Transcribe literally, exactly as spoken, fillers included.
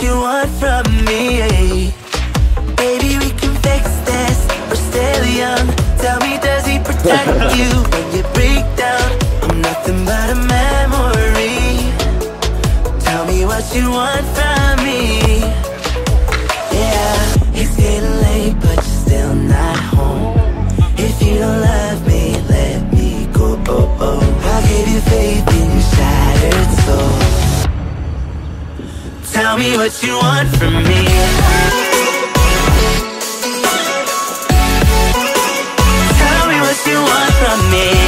you want from me. Baby, we can fix this, we're still young. Tell me, does he protect you when you break down? I'm nothing but a memory. Tell me what you want from me. Yeah, it's getting late, but you're still not home. If you don't love me, let me go. Oh, oh. I gave you faith in your shattered soul. Tell me what you want from me. Tell me what you want from me.